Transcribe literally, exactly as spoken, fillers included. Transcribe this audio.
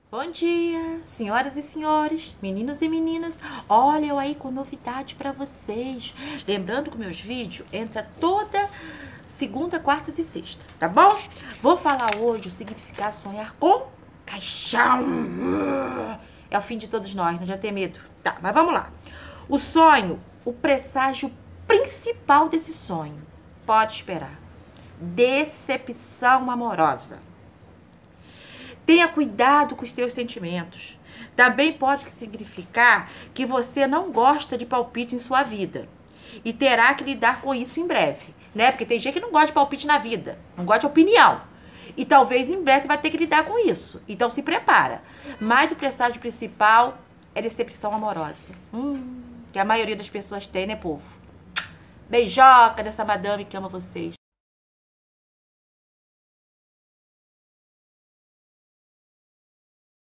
Bom dia, senhoras e senhores, meninos e meninas. Olha eu aí com novidade pra vocês. Lembrando que meus vídeos entram toda segunda, quarta e sexta, tá bom? Vou falar hoje o significado de sonhar com caixão. É o fim de todos nós, não adianta ter medo. Tá, mas vamos lá. O sonho, o presságio principal desse sonho, pode esperar. Decepção amorosa. Tenha cuidado com os seus sentimentos. Também pode significar que você não gosta de palpite em sua vida e terá que lidar com isso em breve, né? Porque tem gente que não gosta de palpite na vida, não gosta de opinião. E talvez em breve você vai ter que lidar com isso. Então se prepara. Mas o presságio principal é decepção amorosa. Hum, que a maioria das pessoas tem, né, povo? Beijoca dessa madame que ama vocês.